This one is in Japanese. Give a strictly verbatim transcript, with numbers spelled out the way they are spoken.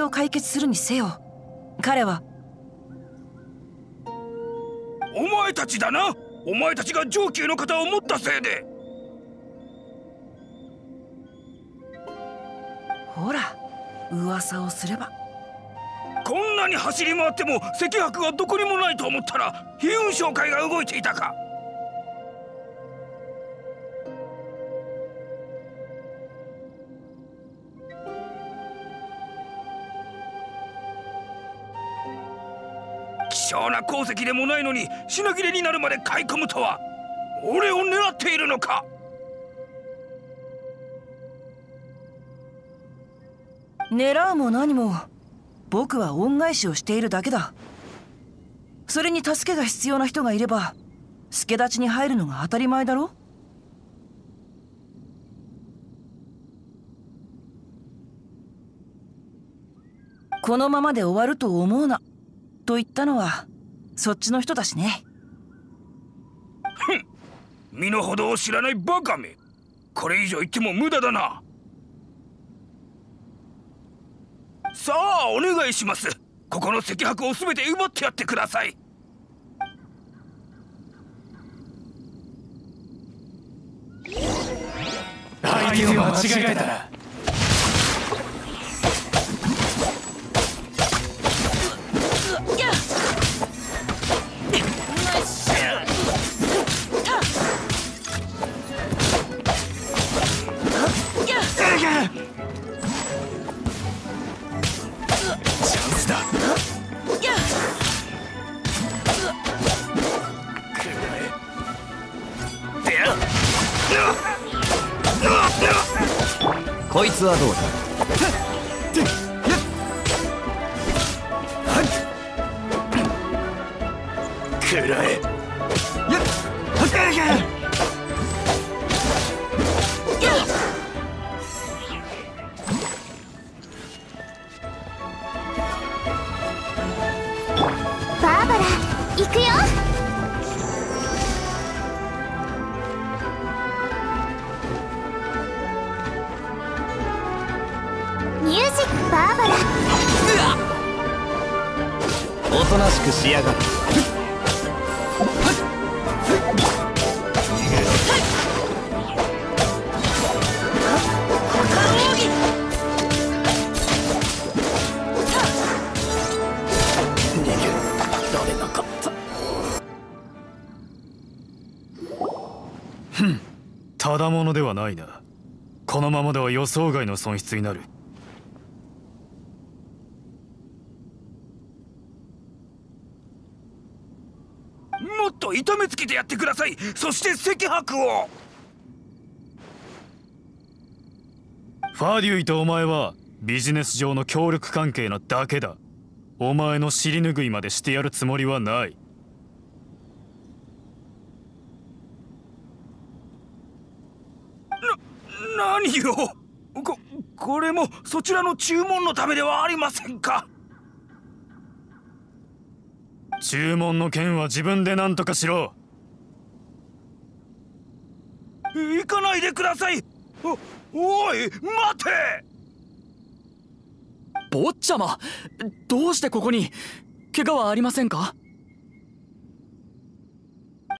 を解決するにせよ、彼は。 お前たちだな。お前たちが上級の方を持ったせいで。 ほら、噂をすれば。 こんなに走り回っても赤白がどこにもないと思ったら、飛雲商会が動いていたか。希少な鉱石でもないのに品切れになるまで買い込むとは、俺を狙っているのか。 狙うも何も、僕は恩返しをしているだけだ。それに助けが必要な人がいれば助太刀に入るのが当たり前だろ。このままで終わると思うなと言ったのはそっちの人だしね。 ふん、身の程を知らないバカめ。これ以上言っても無駄だな。さあお願いします。ここの赤白を全て奪ってやってください。 相手を間違えたらこいつはどうだ。 くらえ。 バーバラ、行くよ。ミュージックバーバラ。 おとなしくしやがる。 ふん、ただものではないな。このままでは予想外の損失になる。 もっと痛めつけてやってください。そして赤白を。 ファデュイとお前はビジネス上の協力関係なだけだ。お前の尻拭いまでしてやるつもりはない。 な、何よ。こ、これもそちらの注文のためではありませんか。 注文の件は自分で何とかしろ。 行かないでください。お、おい、待て。 坊ちゃま、どうしてここに？怪我はありませんか？